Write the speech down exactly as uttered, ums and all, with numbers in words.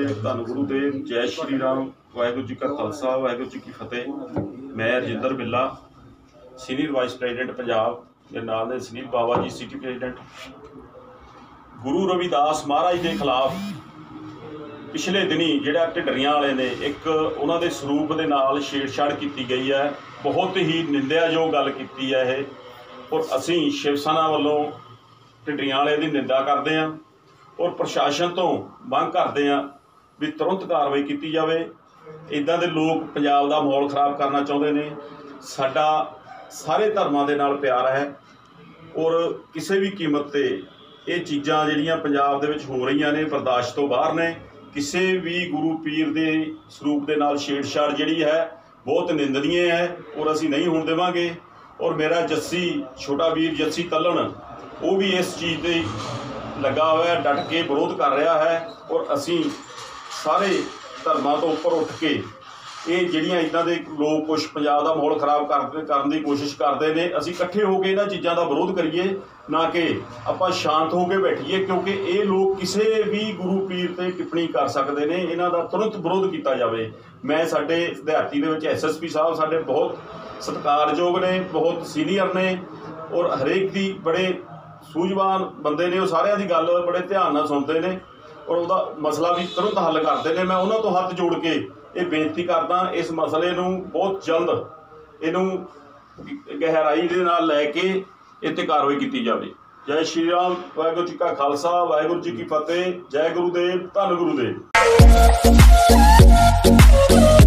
गुरुदेव, धन गुरुदेव। जय श्री राम। वाहिगुरू जी का खालसा, वाहिगुरू जी की फतेह। मैं रजिंदर बिल्ला, सीनियर वाइस प्रेजिडेंट पंजाब। मेरे नाल ने सुनील बाबा जी, सिटी प्रेजिडेंट। गुरु रविदास महाराज के खिलाफ पिछले दिनी जिहड़ा ढिडरियां वाले ने एक उन्होंने सरूप के नाल छेड़छाड़ की गई है। बहुत ही निंदायोग गल की है यह, और असी शिव सेना वालों ढिडरियां वाले की निंदा करते हैं और प्रशासन तो मंग करते हैं भी तुरंत कार्रवाई की जाए। इदां दे लोग पंजाब का माहौल खराब करना चाहते हैं। साडा सारे धर्मां दे नाल प्यार है और किसी भी कीमत ते ये चीज़ां जिहड़ियां पंजाब दे विच हो रही ने बर्दाश्त तो बाहर ने। किसी भी गुरु पीर दे सरूप दे नाल छेड़छाड़ जिहड़ी है बहुत निंदनीय है और असीं नहीं होण देवांगे। और मेरा जस्सी छोटा वीर जस्सी तल्लण वो भी इस चीज़ ते लगा हुआ डट के विरोध कर रहा है। और असीं सारे धर्मां तो उपर उठ के ये जिहड़ियां इदां दे लोग कुछ पंजाब दा माहौल खराब कर करन दी कोशिश करते हैं, असीं इकट्ठे होकर इन्हां चीज़ां दा विरोध करिए, ना कि आपां शांत होकर बैठिए। क्योंकि ये लोग किसी भी गुरु पीर ते टिप्पणी कर सकते हैं, इन्हां दा तुरंत विरोध किया जाए। मैं साडे दिहाती दे विच एस एस पी साहब साडे बहुत सत्कारयोग ने, बहुत सीनियर ने और हरेक दी बड़े सूझवान बंदे ने। सारिਆਂ दी गल बड़े ध्यान नाल सुनते हैं और उसका मसला भी तुरंत हल करते हैं। मैं उन्होंने तो हाथ जोड़ के ये बेनती करदा इस मसले नूं बहुत जल्द इनू गहराई दे नाल लैके इत्ते कार्रवाई की जाए। जय श्री राम। वाहिगुरू जी का खालसा, वाहिगुरू जी की फतेह। जय गुरुदेव, धन गुरुदेव।